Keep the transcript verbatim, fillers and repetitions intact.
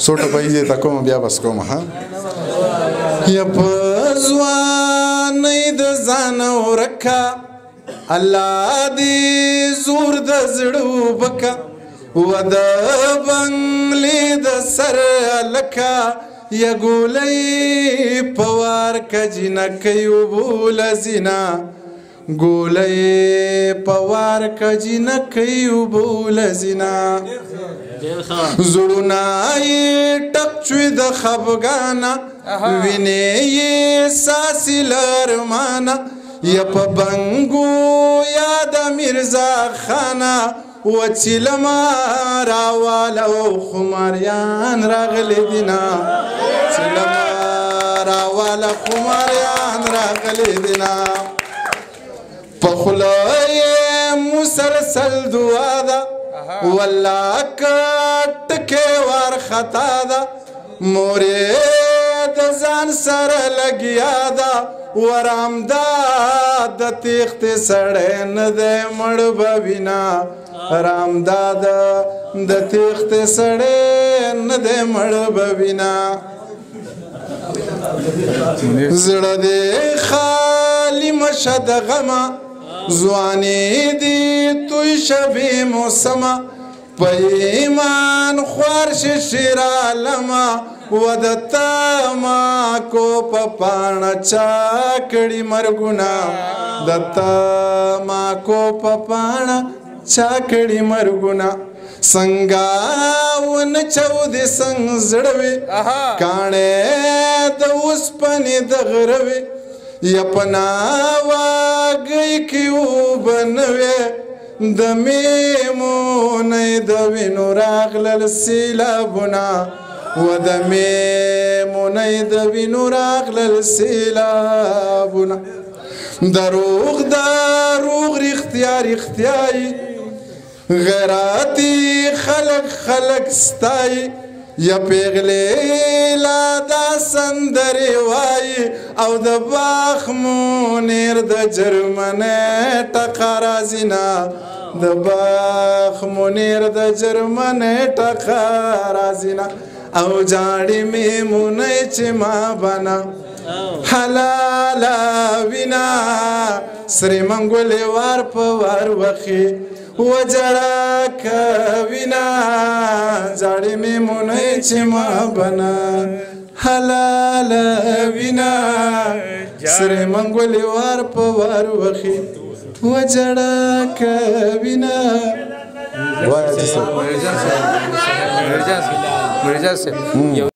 سوټه پایځه تا کوم بیا بس کوم ها یا پزوانې د ځان ورکا الله دې زور د زړه وبکا ود بنگلې د سر لکا یا ګولې پوار کجنا کيو بول زنا ګولې پوار کجنا کيو بول زنا زړونه یې ټپ چوي د خفګانه وینې یې ساسي لرمانه یا په بنګو یا د میرزا خانه وچلما راوالو خماریان راغلی دینا چلما راوالا خماریان راغلی دینا پخلای مسلسل دعا دا والله کټکه ور خطا دا مورې د ځان سره لګیا دا ورامدا د تیخت سړی نه دی مړ به وینا رامدا د تیخت سړی نه دی مړ به وینا زړه دې خالي مشه د غمه ځواني دې توی شبې موسمه په ایمان خوار شي شیر عالمه ودتا ما کو پپانا چاکڑی مرگونا دتا ما کو پپانا چاکڑی مرگونا سنگاون چود سنگ زڑوی کانے دا اس پنی دغروی یپنا واگئی کیو بنوی دمیمونی دوینو راغلل سیلابونا و د میمونې د وینو راغلل سیلابونه دروغ دروغ رښتیا رښتیایي غیراتي خلک خلک ستایي یا پیغلې لا دا سندرې وایي او د باغ منیر د جرمنۍ ټقه راځي نه د باغ منیر د جرمنۍ ټقه راځي نه او جاړي میمونې چې ما بنا حلاله وینا سرې منګولې وار په وار وخي وجړه کوینا جاړي میمونې چې ما بنا حلاله وینا سرې منګولې وار په وار وخي وجړه کوینا مرجع سے